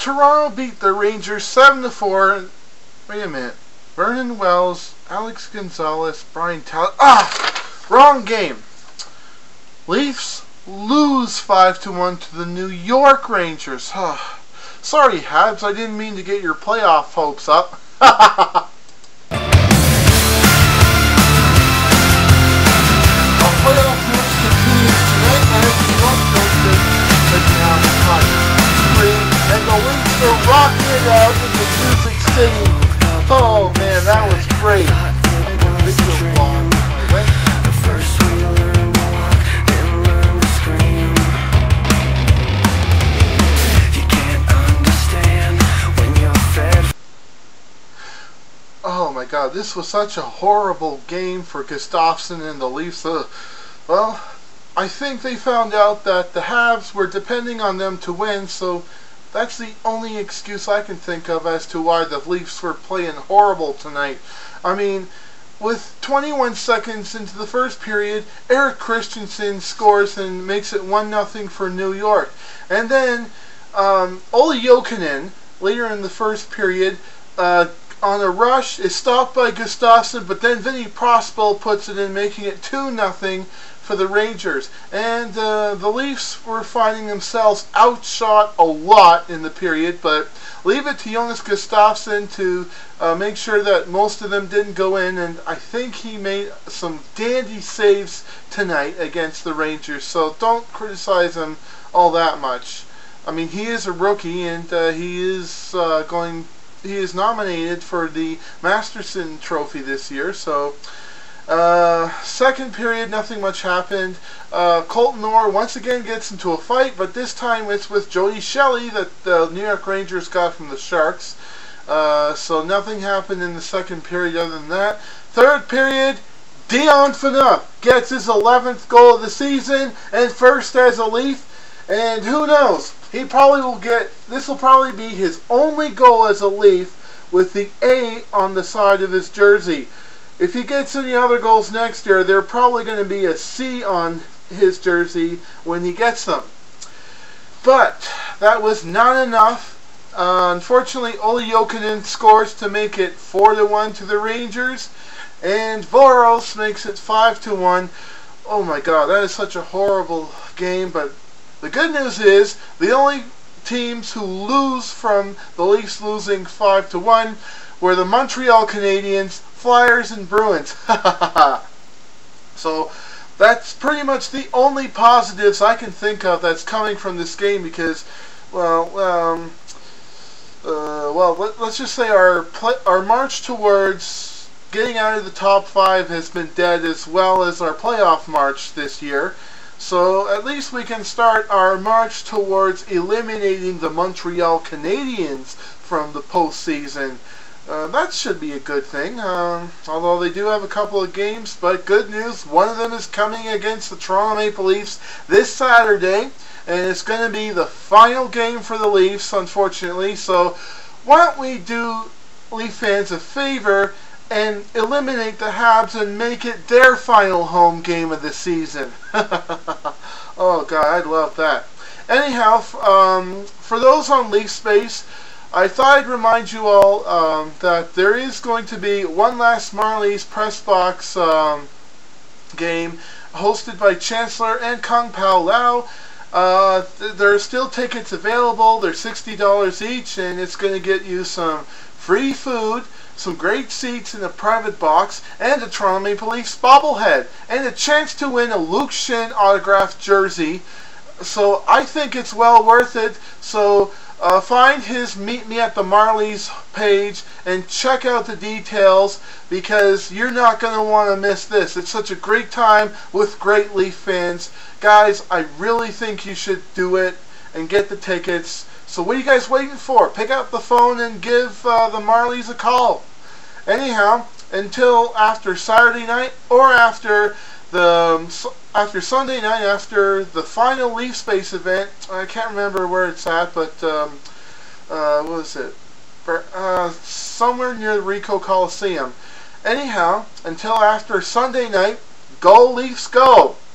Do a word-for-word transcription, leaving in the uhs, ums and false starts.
Toronto beat the Rangers seven to four. Wait a minute. Vernon Wells, Alex Gonzalez, Brian Talbot. Ah! Wrong game. Leafs lose five to one to the New York Rangers. Sorry, Habs. I didn't mean to get your playoff hopes up. Our playoff match continues tonight as the York Rangers taking out the Three, and the Leafs are rocking it out in the Music City. Oh man, that was great. Oh my god, this was such a horrible game for Gustafsson and the Leafs. Uh, well, I think they found out that the Habs were depending on them to win, so that's the only excuse I can think of as to why the Leafs were playing horrible tonight. I mean, with twenty-one seconds into the first period, Erik Christensen scores and makes it one nothing for New York. And then um, Olli Jokinen, later in the first period, uh, on a rush, is stopped by Gustafsson, but then Vinny Prospel puts it in, making it two nothing for the Rangers. And uh, the Leafs were finding themselves outshot a lot in the period, but leave it to Jonas Gustafsson to uh, make sure that most of them didn't go in, and I think he made some dandy saves tonight against the Rangers, so don't criticize him all that much. I mean, he is a rookie, and uh, he is uh, going he is nominated for the Masterson Trophy this year, so Uh, second period, nothing much happened. Uh, Colton Orr once again gets into a fight, but this time it's with Jody Shelley that the New York Rangers got from the Sharks. Uh, so nothing happened in the second period other than that. Third period, Dion Phaneuf gets his eleventh goal of the season and first as a Leaf. And who knows, he probably will get, this will probably be his only goal as a Leaf with the A on the side of his jersey. If he gets any other goals next year, they're probably going to be a C on his jersey when he gets them. But that was not enough. Uh, unfortunately, Olli Jokinen scores to make it four to one to the Rangers, and Voros makes it five to one. Oh my God, that is such a horrible game. But the good news is the only teams who lose from the Leafs losing five to one were the Montreal Canadiens, Flyers, and Bruins. So that's pretty much the only positives I can think of that's coming from this game, because, well, um, uh, well, let, let's just say our play, our march towards getting out of the top five has been dead, as well as our playoff march this year. So at least we can start our march towards eliminating the Montreal Canadiens from the postseason. Uh, that should be a good thing, um, although they do have a couple of games, but good news, one of them is coming against the Toronto Maple Leafs this Saturday, and it's going to be the final game for the Leafs, unfortunately. So why don't we do Leaf fans a favor and eliminate the Habs and make it their final home game of the season. Oh God, I'd love that. Anyhow, um, for those on Leaf Space, I thought I'd remind you all um, that there is going to be one last Marlies press box um, game hosted by Chancellor and Kung Pao Lau. Uh, th there are still tickets available. They're sixty dollars each, and it's going to get you some free food, some great seats in a private box, and a Toronto Maple Leafs bobblehead, and a chance to win a Luke Shin autographed jersey. So I think it's well worth it. So Uh, find his Meet Me at the Marlies page and check out the details, because you're not going to want to miss this. It's such a great time with great Leaf fans. Guys, I really think you should do it and get the tickets. So what are you guys waiting for? Pick up the phone and give uh, the Marlies a call. Anyhow, until after Saturday night, or after the um, after Sunday night, after the final Leaf Space event. I can't remember where it's at, but um, uh, what was it? Uh, somewhere near the Ricoh Coliseum. Anyhow, until after Sunday night, go Leafs go!